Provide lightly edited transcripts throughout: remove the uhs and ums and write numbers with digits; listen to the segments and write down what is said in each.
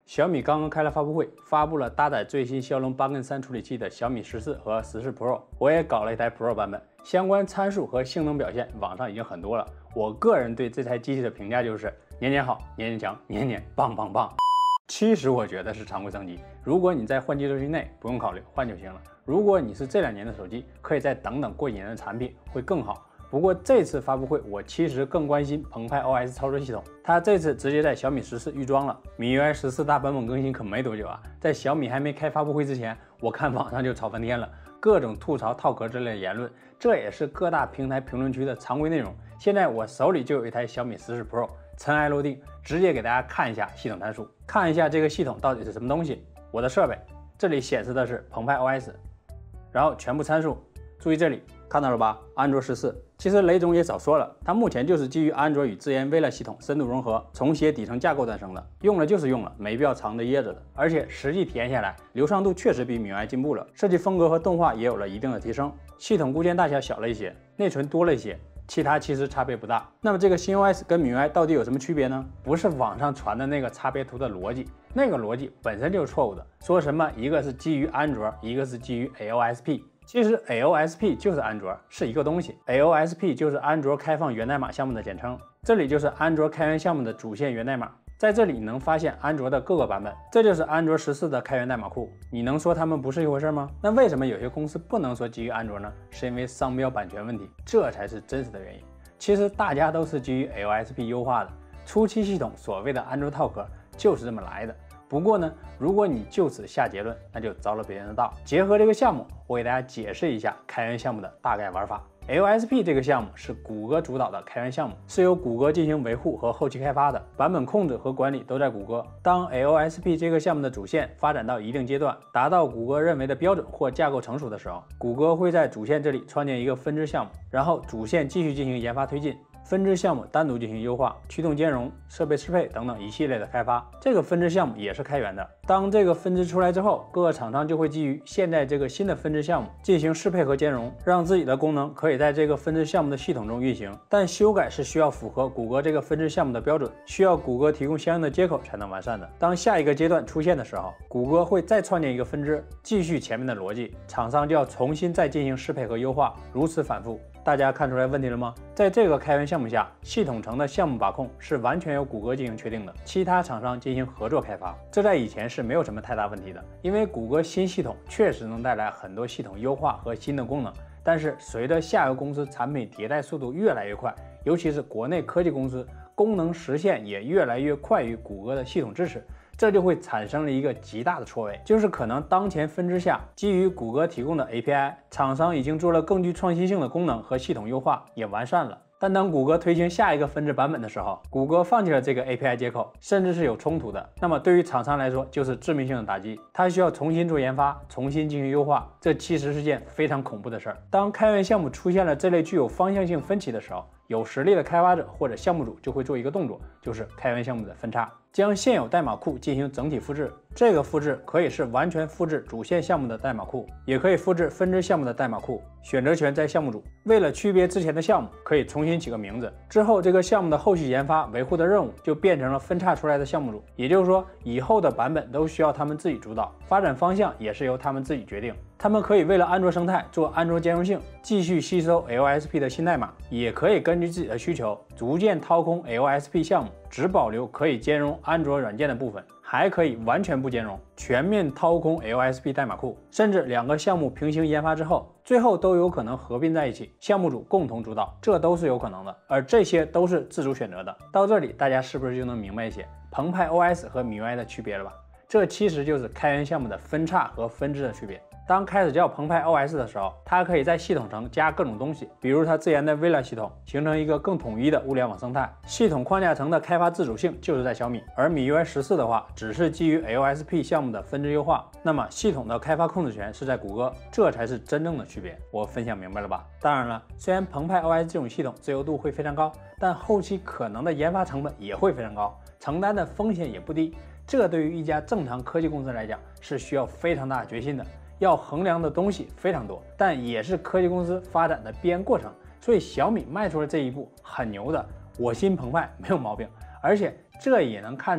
小米刚刚开了发布会，发布了搭载最新骁龙8Gen3处理器的小米14和14 Pro， 我也搞了一台 Pro 版本，相关参数和性能表现网上已经很多了。我个人对这台机器的评价就是年年好，年年强，年年棒棒棒。其实我觉得是常规升级，如果你在换机周期内不用考虑换就行了。如果你是这2年的手机，可以再等等过几年的产品会更好。不过这次发布会，我其实更关心澎湃 OS 操作系统。它这次直接在小米14预装了。MIUI 14大版本更新可没多久啊，在小米还没开发布会之前，我看网上就吵翻天了，各种吐槽套壳之类的言论，这也是各大平台评论区的常规内容。现在我手里就有一台小米14 Pro， 尘埃落定，直接给大家看一下系统参数，看一下这个系统到底是什么东西。我的设备这里显示的是澎湃 OS， 然后全部参数，注意这里看到了吧？安卓14。其实雷总也早说了，它目前就是基于安卓与自研微了系统深度融合，重写底层架构诞生的，用了就是用了，没必要藏着掖着的。而且实际体验下来，流畅度确实比MIUI进步了，设计风格和动画也有了一定的提升，系统固件大小小了一些，内存多了一些，其他其实差别不大。那么这个新 OS 跟MIUI 到底有什么区别呢？不是网上传的那个差别图的逻辑，那个逻辑本身就是错误的，说什么一个是基于安卓，一个是基于 AOSP。其实 AOSP 就是安卓，是一个东西。AOSP 就是安卓开放源代码项目的简称，这里就是安卓开源项目的主线源代码，在这里你能发现安卓的各个版本，这就是安卓14的开源代码库。你能说它们不是一回事吗？那为什么有些公司不能说基于安卓呢？是因为商标版权问题，这才是真实的原因。其实大家都是基于 AOSP 优化的，初期系统所谓的安卓套壳就是这么来的。不过呢，如果你就此下结论，那就着了别人的道。结合这个项目，我给大家解释一下开源项目的大概玩法。AOSP 这个项目是谷歌主导的开源项目，是由谷歌进行维护和后期开发的，版本控制和管理都在谷歌。当 AOSP 这个项目的主线发展到一定阶段，达到谷歌认为的标准或架构成熟的时候，谷歌会在主线这里创建一个分支项目，然后主线继续进行研发推进。分支项目单独进行优化、驱动兼容、设备适配等等一系列的开发，这个分支项目也是开源的。当这个分支出来之后，各个厂商就会基于现在这个新的分支项目进行适配和兼容，让自己的功能可以在这个分支项目的系统中运行。但修改是需要符合谷歌这个分支项目的标准，需要谷歌提供相应的接口才能完善的。当下一个阶段出现的时候，谷歌会再创建一个分支，继续前面的逻辑，厂商就要重新再进行适配和优化，如此反复。大家看出来问题了吗？在这个开源项目下，系统层的项目把控是完全由谷歌进行确定的，其他厂商进行合作开发。这在以前是没有什么太大问题的，因为谷歌新系统确实能带来很多系统优化和新的功能。但是随着下游公司产品迭代速度越来越快，尤其是国内科技公司功能实现也越来越快于谷歌的系统支持，这就会产生了一个极大的错位，就是可能当前分支下基于谷歌提供的 API， 厂商已经做了更具创新性的功能和系统优化，也完善了。但当谷歌推行下一个分支版本的时候，谷歌放弃了这个 API 接口，甚至是有冲突的。那么对于厂商来说，就是致命性的打击，它需要重新做研发，重新进行优化，这其实是件非常恐怖的事儿。当开源项目出现了这类具有方向性分歧的时候，有实力的开发者或者项目组就会做一个动作，就是开源项目的分叉，将现有代码库进行整体复制。这个复制可以是完全复制主线项目的代码库，也可以复制分支项目的代码库，选择权在项目组。为了区别之前的项目，可以重新起个名字，之后这个项目的后续研发维护的任务就变成了分叉出来的项目组。也就是说，以后的版本都需要他们自己主导，发展方向也是由他们自己决定。他们可以为了安卓生态做安卓兼容性，继续吸收 AOSP 的新代码，也可以根据自己的需求逐渐掏空 AOSP 项目，只保留可以兼容安卓软件的部分，还可以完全不兼容，全面掏空 AOSP 代码库。甚至2个项目平行研发之后，最后都有可能合并在一起，项目组共同主导，这都是有可能的，而这些都是自主选择的。到这里大家是不是就能明白一些澎湃 OS 和MIUI 的区别了吧？这其实就是开源项目的分叉和分支的区别。当开始叫澎湃 OS 的时候，它可以在系统层加各种东西，比如它自研的微了系统，形成一个更统一的物联网生态。系统框架层的开发自主性就是在小米，而MIUI 14的话，只是基于 AOSP 项目的分支优化，那么系统的开发控制权是在谷歌，这才是真正的区别。我分享明白了吧？当然了，虽然澎湃 OS 这种系统自由度会非常高，但后期可能的研发成本也会非常高，承担的风险也不低。这对于一家正常科技公司来讲，是需要非常大的决心的。要衡量的东西非常多，但也是科技公司发展的必然过程。所以小米迈出了这一步，很牛的，我心澎湃没有毛病。而且这也能看出来，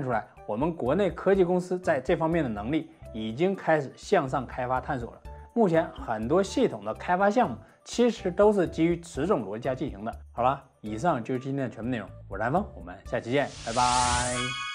我们国内科技公司在这方面的能力已经开始向上开发探索了。目前很多系统的开发项目其实都是基于此种逻辑下进行的。好了，以上就是今天的全部内容，我是韩风，我们下期见，拜拜。